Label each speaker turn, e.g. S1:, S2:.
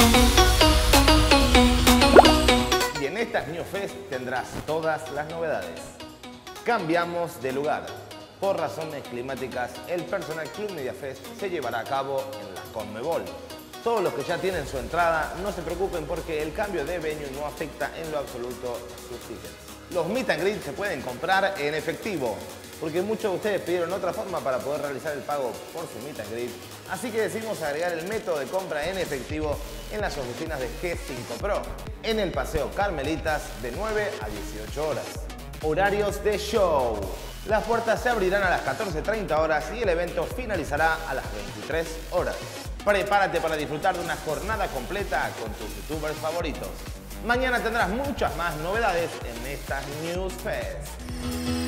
S1: Y en estas New Fest tendrás todas las novedades. Cambiamos de lugar. Por razones climáticas, el Personal Club Media Fest se llevará a cabo en la Conmebol. Todos los que ya tienen su entrada, no se preocupen porque el cambio de venue no afecta en lo absoluto sus tickets. Los Meet and Greet se pueden comprar en efectivo, porque muchos de ustedes pidieron otra forma para poder realizar el pago por su Meet and Greet. Así que decidimos agregar el método de compra en efectivo en las oficinas de G5 Pro, en el Paseo Carmelitas de 9 a 18 horas. Horarios de show. Las puertas se abrirán a las 14:30 horas y el evento finalizará a las 23 horas. Prepárate para disfrutar de una jornada completa con tus youtubers favoritos. Mañana tendrás muchas más novedades en estas News Fest.